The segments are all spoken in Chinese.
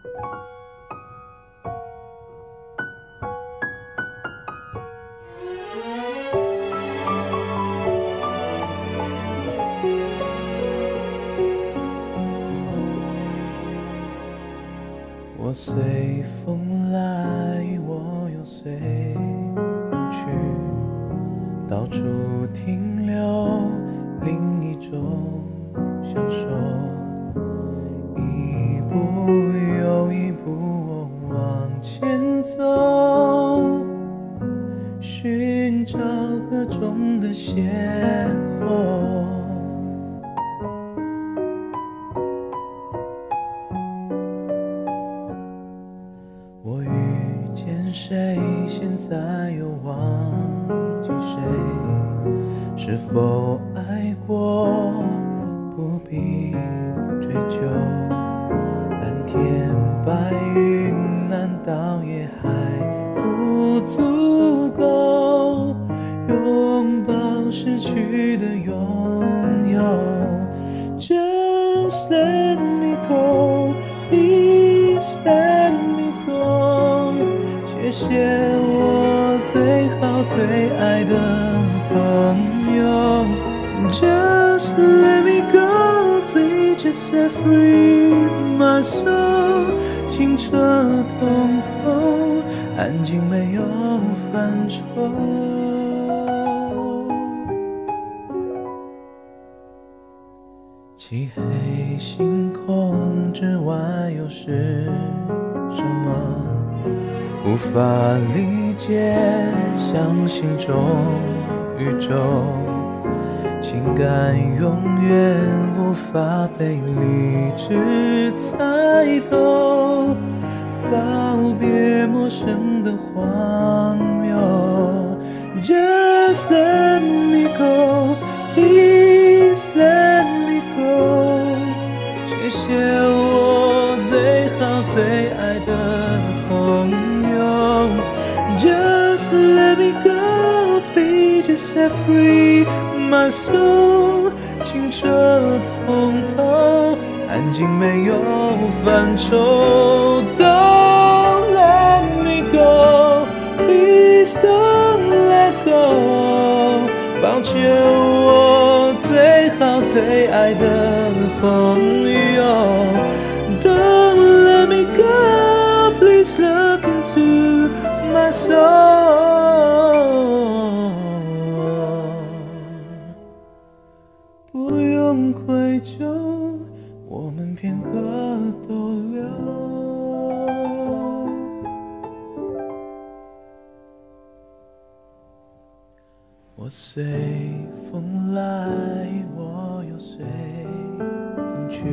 我随风来，我又随风去，到处停留另一种享受。一步又一步我往前走，寻找各种的邂逅。我遇见谁，现在又忘记谁？是否爱过，不必追究。蓝天白云，难道也还不足够拥抱失去的拥有 ？Just let me go, please let me go。谢谢我最好最爱的朋友 ，Just let me go, please just set free my soul。清澈通透，安静没有烦愁。漆黑星空之外又是什么？无法理解，像心中宇宙，情感永远无法被理智猜透，告别陌生的荒谬。Just let me go, please let me go。谢谢我最好最爱的朋友。Just let me go, please just set free my soul。清澈通透，安静没有烦愁。Don't let me go, please don't let go。抱歉，我最好最爱的朋友。Don't let me go, please look into my soul。不用愧疚，我们片刻逗留。我随风来，我又随风去。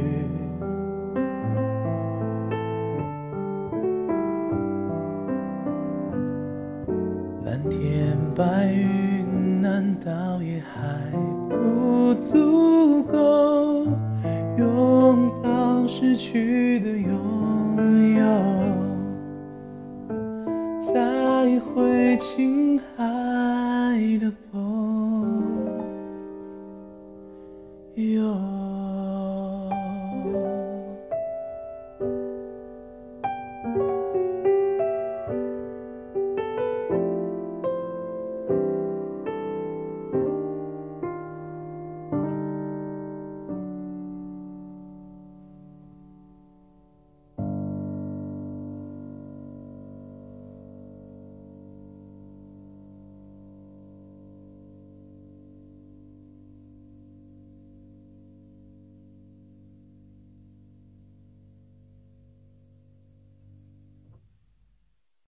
蓝天白云，难道也还不足够拥抱失去的拥有？再会，亲爱的朋友。